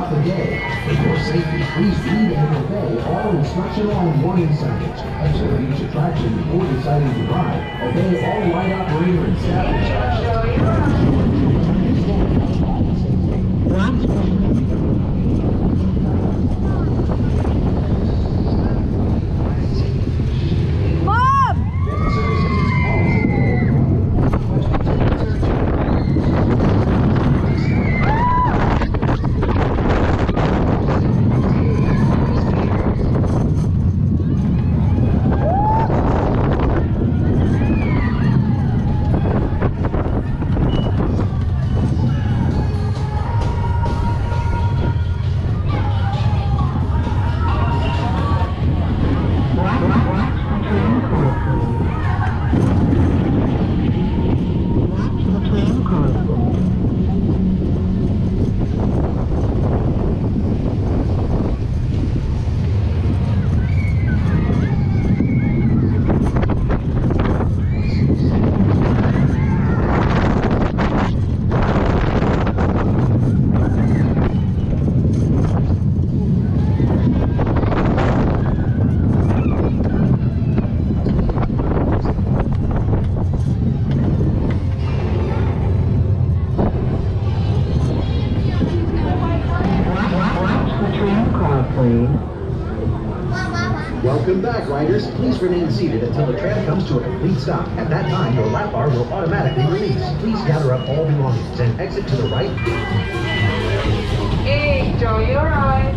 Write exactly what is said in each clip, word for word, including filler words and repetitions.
throughout the day. For your safety, please read and obey all instructional and warning signage. Observe each attraction before deciding to ride. Obey all ride operator and staff instructions. Welcome back, riders. Please remain seated until the tram comes to a complete stop. At that time, your lap bar will automatically release. Please gather up all belongings and exit to the right. Enjoy your ride.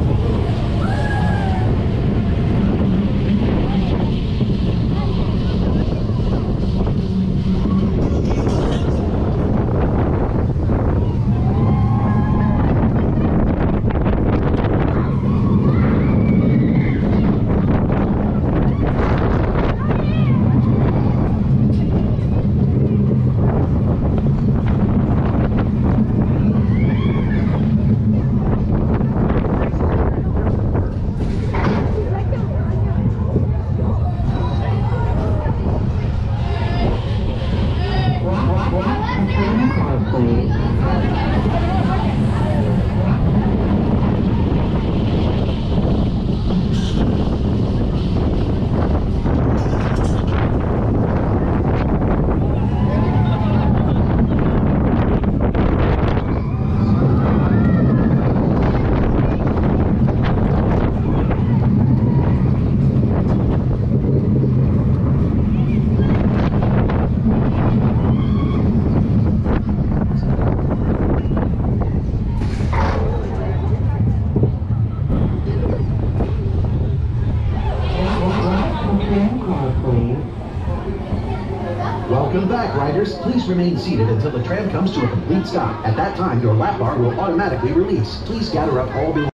Welcome back, riders. Please remain seated until the tram comes to a complete stop. At that time, your lap bar will automatically release. Please gather up all belongings.